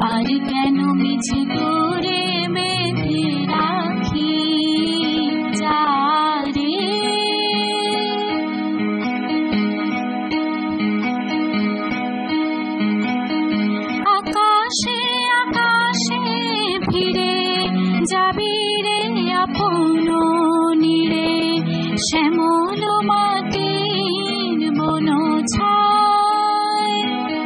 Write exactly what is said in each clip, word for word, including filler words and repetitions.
আর কেন মিছে করে বেঁধে রাখি যারে। আকাশে আকাশে ফিরে যাবি রে আপন নীড়ে, শ্যামল মাটির বন ছায়।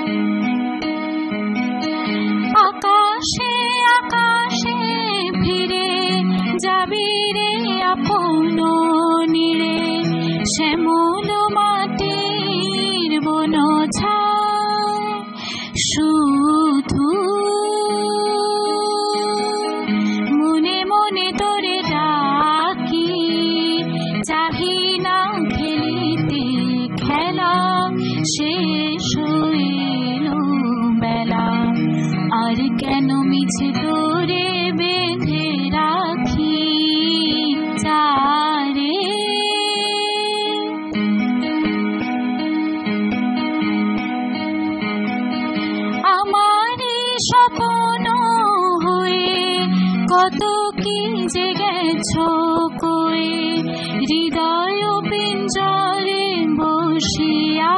আকাশে আকাশে ফিরে যাবি রে আপন নীড়ে, শ্যামল মাটির বন ছায়। শুধু মনে মনে তোরে ডাকি, চাহি না খেলিতে খেলা, শেষ হইল বেলা। আর কেন মিছে তোরে বেঁধে রাখি যারে। আমারই স্বপ্ন হয়ে কত কি যে গেছ কয়ে, হৃদয় পিঞ্জরে বসিয়া।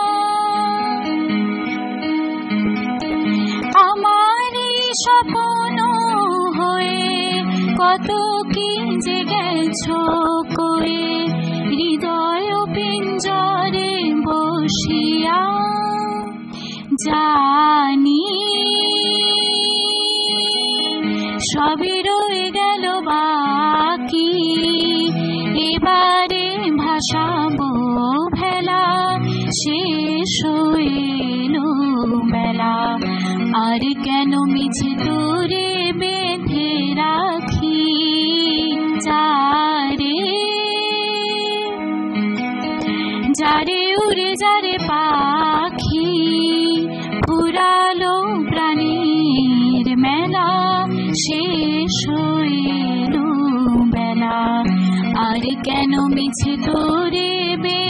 আমারই স্বপ্ন হয়ে কত কি যে গেছ কয়ে, হৃদয় পিঞ্জরে বসিয়া। জানি সবই রয়ে গেল বাকি, এবারে ভাসাবো ভেলা, শেষ হইল বেলা। আর কেন মিছে তোরে বেঁধে রাখি যারে। যারে উড়ে যারে পাখি, ফুরালো প্রাণীর মেলা, শেষ হইল বেলা। আর কেন মিছে তোরে বে